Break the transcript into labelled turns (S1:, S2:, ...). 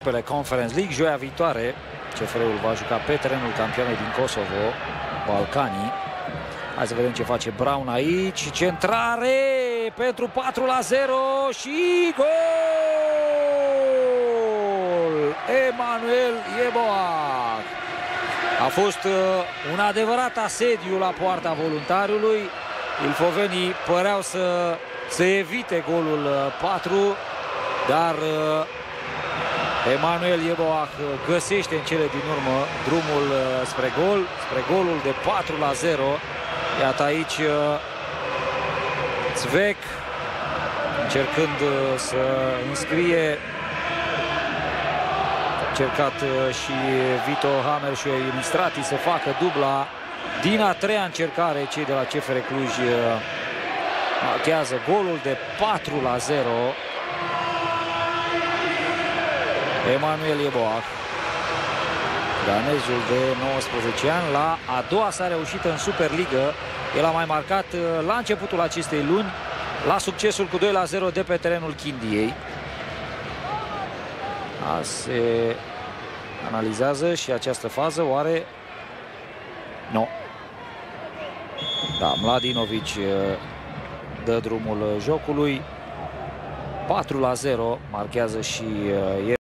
S1: echipele Conference League. Joia viitoare CFR-ul va juca pe terenul campionei din Kosovo, Balcanii. Hai să vedem ce face Brown aici. Centrare pentru 4-0 și gol! Emanuel Yeboah. A fost un adevărat asediu la poarta Voluntariului. Ilfovenii păreau să evite golul 4, dar Emanuel Yeboah găsește în cele din urmă drumul spre gol, spre golul de 4-0. Iată aici Zvek încercând să înscrie. Încercat și Vito Hammer și Ilistrati să facă dubla. Din a treia încercare, cei de la CFR Cluj marchează golul de 4-0. Emanuel Yeboah, danezul de 19 ani, la a doua sa reușită în Superligă. El a mai marcat la începutul acestei luni, la succesul cu 2-0 de pe terenul Chindiei. Se analizează și această fază, oare? Nu. Da, Mladinovic dă drumul jocului. 4-0 marchează și